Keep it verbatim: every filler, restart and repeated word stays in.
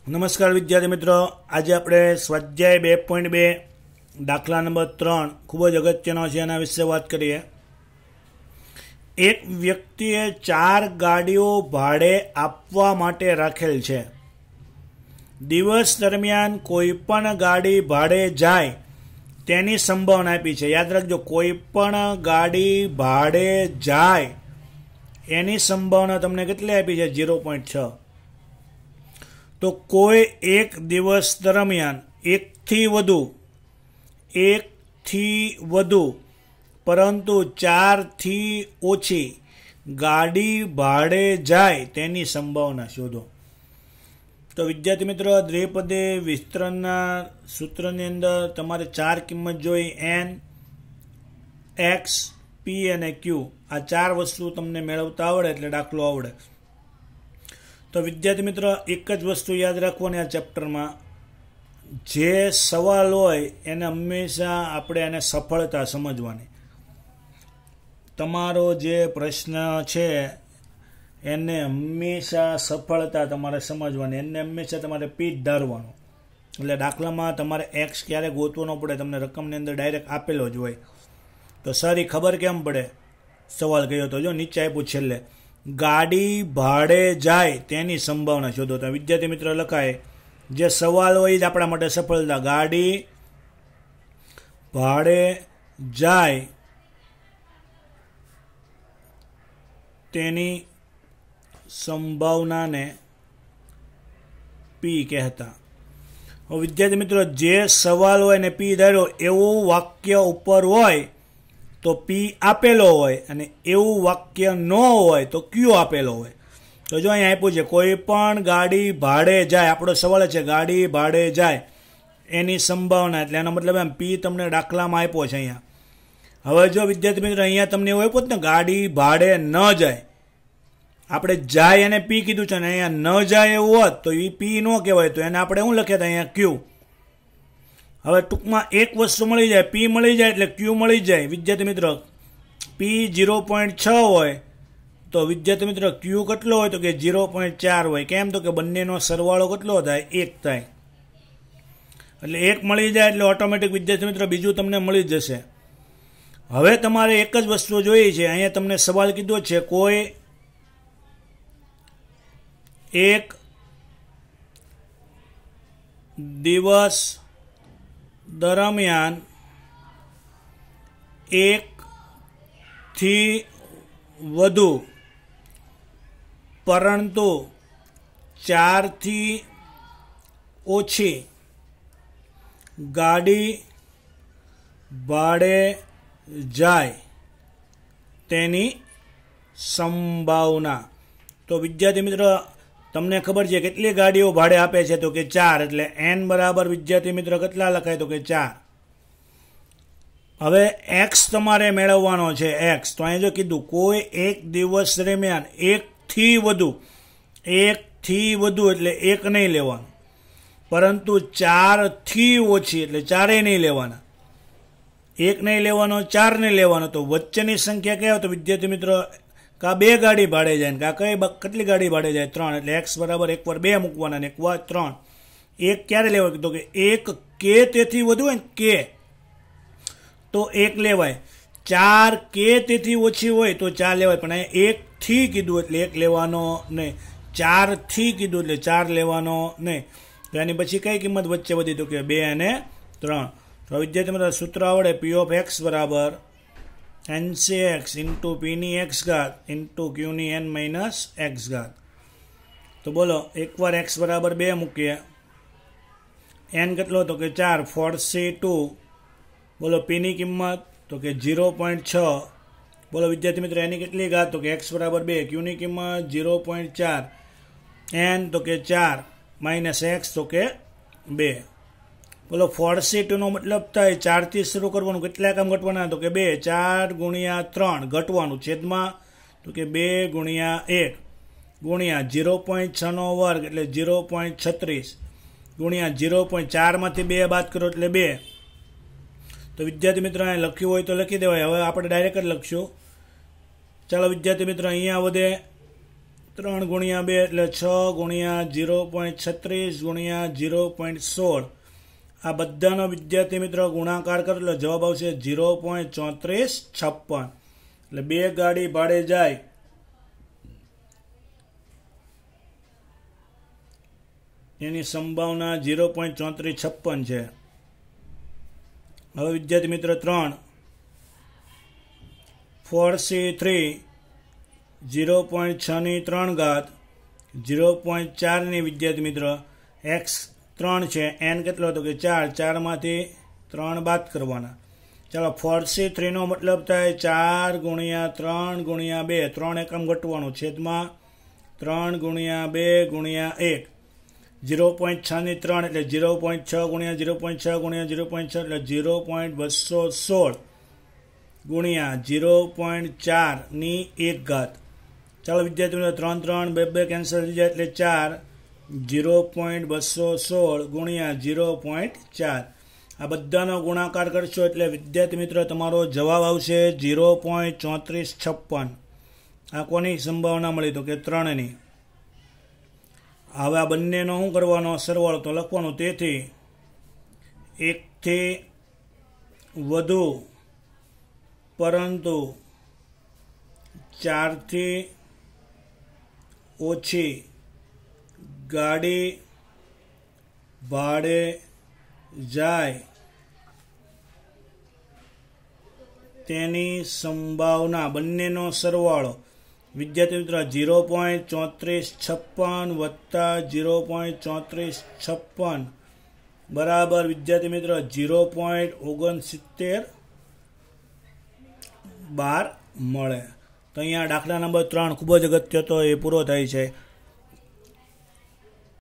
નમસ્કાર વિદ્યાર્થી મિત્રો, આજે આપણે સ્વાધ્યાય બે પોઈન્ટ બે દાખલા નંબર ત્રણ ખૂબ જ અગત્યનો છે, એના વિશે વાત કરીએ. એક વ્યક્તિએ ચાર ગાડીઓ ભાડે આપવા માટે રાખેલ છે. દિવસ દરમિયાન કોઈ પણ ગાડી ભાડે જાય તેની સંભાવના આપી છે. યાદ રાખજો, કોઈ પણ ગાડી ભાડે જાય એની સંભાવના તમને કેટલી આપી છે? ઝીરો પોઈન્ટ છ. તો કોઈ એક દિવસ દરમિયાન એકથી વધુ એકથી વધુ પરંતુ ચારથી ઓછી ગાડી ભાડે જાય તેની સંભાવના શોધો. તો વિદ્યાર્થી મિત્રો, દ્વિપદે વિસ્તરણના સૂત્રની અંદર તમારે ચાર કિંમત જોઈ, એન, એક્સ, પી અને ક્યુ. આ ચાર વસ્તુ તમને મેળવતા આવડે એટલે દાખલો આવડે. તો વિદ્યાર્થી મિત્રો, એક જ વસ્તુ યાદ રાખવાની આ ચેપ્ટરમાં, જે સવાલ હોય એને હંમેશા આપણે એને સફળતા સમજવાની. તમારો જે પ્રશ્ન છે એને હંમેશા સફળતા તમારે સમજવાની, એને હંમેશા તમારે પીઠ ધારવાનું. એટલે દાખલામાં તમારે એક્સ ક્યારે ગોતવો ન પડે, તમને રકમની અંદર ડાયરેક્ટ આપેલો જ હોય. તો સર એ ખબર કેમ પડે? સવાલ કયો તો જો નીચે આપ્યું છેલ્લે, ગાડી ભાડે જાય તેની સંભાવના શોધો. તો વિદ્યાર્થી મિત્રો લખાય, જે સવાલ હોય જ આપણા માટે સફળતા. ગાડી ભાડે જાય તેની સંભાવનાને પી કહેતા. હવે વિદ્યાર્થી મિત્રો, જે સવાલ હોય ને પી ધાર્યો એવું વાક્ય ઉપર હોય તો પી આપેલો હોય, અને એવું વાક્ય ન હોય તો ક્યુ આપેલો હોય. તો જો અહીંયા આપ્યું છે, કોઈ પણ ગાડી ભાડે જાય. આપણો સવાલ છે ગાડી ભાડે જાય એની સંભાવના, એટલે એનો મતલબ એમ પી તમને દાખલામાં આપ્યો છે અહીંયા. હવે જો વિદ્યાર્થી મિત્રો અહીંયા તમને એવું આપ્યું ને ગાડી ભાડે ન જાય, આપણે જાય એને પી કીધું છે ને અહીંયા ન જાય એવું હોત તો એ પી ન કહેવાય, તો એને આપણે શું લખ્યા હતા અહીંયા ક્યુ. હવે ટૂંકમાં એક વસ્તુ મળી જાય, પી મળી જાય એટલે ક્યુ મળી જાય. વિદ્યાર્થી મિત્રો, પી ઝીરો પોઈન્ટ છ હોય તો વિદ્યાર્થી મિત્રો ક્યુ કેટલો હોય? તો કે ઝીરો પોઈન્ટ ચાર હોય. કેમ? તો કે બંનેનો સરવાળો કેટલો થાય? એક થાય. એટલે એક મળી જાય એટલે ઓટોમેટિક વિદ્યાર્થી મિત્રો બીજું તમને મળી જશે. હવે તમારે એક જ વસ્તુ જોઈએ છે. અહીંયા તમને સવાલ કીધો છે, કોઈ એક દિવસ દરમિયાન એકથી વધુ પરંતુ ચારથી ઓછી ગાડી ભાડે જાય તેની સંભાવના. તો વિદ્યાર્થી મિત્રો, તમને ખબર છે કેટલી ગાડીઓ ભાડે આપે છે? તો કે ચાર. એટલે એન બરાબર વિદ્યાર્થી મિત્રો કેટલા લખાય? તો કે ચાર. હવે એક્સ તમારે મેળવવાનો છે, એક્સ. તો અહીંયા જો કીધું કોઈ એક દિવસ દરમિયાન એકથી વધુ એકથી વધુ એટલે એક નહીં લેવાનું, પરંતુ ચારથી ઓછી એટલે ચારેય નહીં લેવાના. એક નહીં લેવાનો, ચાર નહીં લેવાનો. તો વચ્ચેની સંખ્યા કહેવાય તો વિદ્યાર્થી મિત્રો કા બે ગાડી ભાડે જાય ને કા કઈ કેટલી ગાડી ભાડે જાય? ત્રણ. એટલે એક્સ બરાબર એક વાર બે મૂકવાના ને એક વાર ત્રણ. એક ક્યારે લેવાય? તો કે એક કે તેથી વધુ હોય ને કે તો એક લેવાય. ચાર કે તેથી ઓછી હોય તો ચાર લેવાય. પણ અહીંયા એકથી કીધું એટલે એક લેવાનો નહીં, ચારથી કીધું એટલે ચાર લેવાનો નહીં. તો એની પછી કઈ કિંમત વચ્ચે વધી? તો કે બે અને ત્રણ. તો વિદ્યાર્થી મિત્રો સૂત્ર આવડે, પી ઓફ એક્સ બરાબર એન સી એક્સ ઇન્ટુ પીની એક્સ ઘાત ઇન્ટુ ક્યુની એન માઇનસ એક્સ ઘાત. તો બોલો, એકવાર એક્સ બરાબર બે મૂકીએ, એન કેટલો? તો કે ચાર, ફોર્સી ટુ. બોલો પીની કિંમત? તો કે ઝીરો પોઈન્ટ છ. બોલો વિદ્યાર્થી મિત્રો એની કેટલી ઘાત? તો કે એક્સ બરાબર બે, ક્યુની કિંમત ઝીરો પોઈન્ટ ચાર, એન તો કે ચાર માઇનસ એક્સ તો કે બે. બોલો ફોર્સી ટુનો મતલબ થાય ચારથી શરૂ કરવાનું. કેટલા કામ ઘટવાના? તો કે બે. ચાર ગુણ્યા ત્રણ ઘટવાનું છેદમાં તો કે બે ગુણ્યા એક ગુણ્યા ઝીરો પોઈન્ટ છનો વર્ગ એટલે ઝીરો પોઈન્ટ છત્રીસ ગુણ્યા ઝીરો પોઈન્ટ ચારમાંથી બે બાદ કરો એટલે બે. તો વિદ્યાર્થી મિત્રો અહીં લખ્યું હોય તો લખી દેવાય. હવે આપણે ડાયરેક્ટ જ લખશું. ચાલો વિદ્યાર્થી મિત્રો, અહીંયા વધે ત્રણ ગુણ્યા બે એટલે છ ગુણ્યા ઝીરો પોઈન્ટ છત્રીસ ગુણ્યા ઝીરો પોઈન્ટ સોળ. આ બધાનો વિદ્યાર્થી મિત્રો ગુણાકાર કરો એટલે જવાબ આવશે ઝીરો પોઈન્ટ ચોત્રીસ છપ્પન. એટલે બે ગાડી ભાડે જાય એની સંભાવના ઝીરો પોઈન્ટ ચોત્રીસ છપ્પન છે. હવે વિદ્યાર્થી મિત્ર ત્રણ four C three zero point છ ની ત્રણ ઘાત ઝીરો પોઈન્ટ ચારની વિદ્યાર્થી મિત્ર એક્સ ત્રણ છે, એન કેટલો હતો કે ચાર, ચારમાંથી ત્રણ બાદ કરવાના. ચાલો ફોર સી થ્રીનો મતલબ થાય ચાર ગુણ્યા ત્રણ ગુણ્યા બે, ત્રણ એકમ ઘટવાનું, છેદમાં ત્રણ ગુણ્યા બે ગુણ્યા એક. ઝીરો પોઈન્ટ છ ની ત્રણ એટલે ઝીરો પોઈન્ટ છ ગુણ્યા ઝીરો પોઈન્ટ છ ગુણ્યા ઝીરો પોઈન્ટ છ એટલે ઝીરો પોઈન્ટ બસો સોળ ગુણ્યા ઝીરો પોઈન્ટ ચારની એક ઘાત. ચાલો વિદ્યાર્થી મિત્રો ત્રણ ત્રણ બે બે કેન્સલ થઈ જાય એટલે ચાર, ઝીરો પોઈન્ટ બસો સોળ ગુણ્યા ઝીરો પોઈન્ટ ચાર. આ બધાનો ગુણાકાર કરશો એટલે વિદ્યાર્થી મિત્રો તમારો જવાબ આવશે ઝીરો પોઈન્ટ ચોત્રીસ છપ્પન. આ કોની સંભાવના મળી તો કે ત્રણની. હવે આ બંનેનો શું કરવાનો સરવાળો તો લખવાનો. તેથી એકથી વધુ પરંતુ ચારથી ઓછી ગાડી ભાડે જાય તેની સંભાવના, બંનેનો સરવાળો વિદ્યાર્થી મિત્ર ઝીરો પોઈન્ટ ચોત્રીસ છપ્પન વત્તા ઝીરો પોઈન્ટ ચોત્રીસ છપ્પન બરાબર વિદ્યાર્થી મિત્ર ઝીરો પોઈન્ટ ઓગણસિત્તેર બાર મળે. તો અહીંયા દાખલા નંબર ત્રણ ખૂબ જ અગત્ય તો એ પૂરો થાય છે.